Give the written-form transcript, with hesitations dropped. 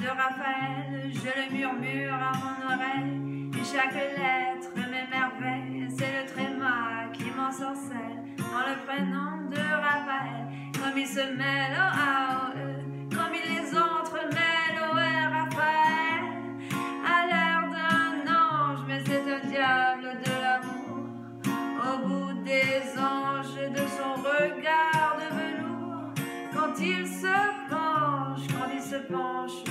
Raphaël, je le murmure à mon oreille, et chaque lettre m'émerveille, c'est le tréma qui m'ensorcelle, dans le prénom de Raphaël, comme il se mêle au A, O, E, comme il les entremêle au R, Raphaël, a l'air d'un ange, mais c'est un diable de l'amour, au bout des anges, de son regard de velours, quand il se penche